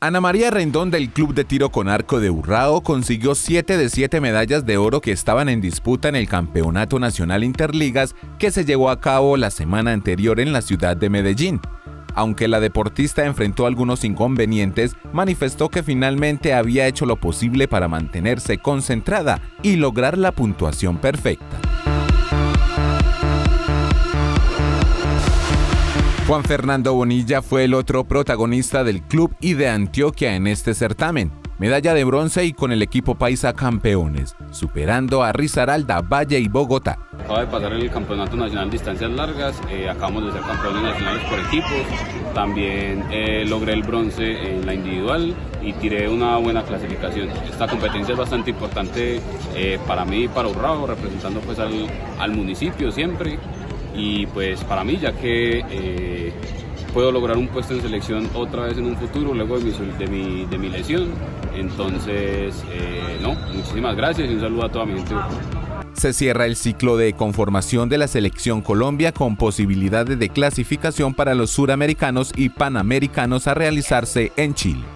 Ana María Rendón del Club de Tiro con Arco de Urrao consiguió 7 de 7 medallas de oro que estaban en disputa en el Campeonato Nacional Interligas que se llevó a cabo la semana anterior en la ciudad de Medellín. Aunque la deportista enfrentó algunos inconvenientes, manifestó que finalmente había hecho lo posible para mantenerse concentrada y lograr la puntuación perfecta. Juan Fernando Bonilla fue el otro protagonista del club y de Antioquia en este certamen. Medalla de bronce y con el equipo paisa campeones, superando a Risaralda, Valle y Bogotá. Acaba de pasar el Campeonato Nacional de Distancias Largas, acabamos de ser campeones nacionales por equipos, también logré el bronce en la individual y tiré una buena clasificación. Esta competencia es bastante importante para mí y para Urrao, representando pues al municipio siempre. Y pues para mí, ya que puedo lograr un puesto en selección otra vez en un futuro luego de mi lesión, entonces muchísimas gracias y un saludo a toda mi gente. Se cierra el ciclo de conformación de la Selección Colombia con posibilidades de clasificación para los suramericanos y panamericanos a realizarse en Chile.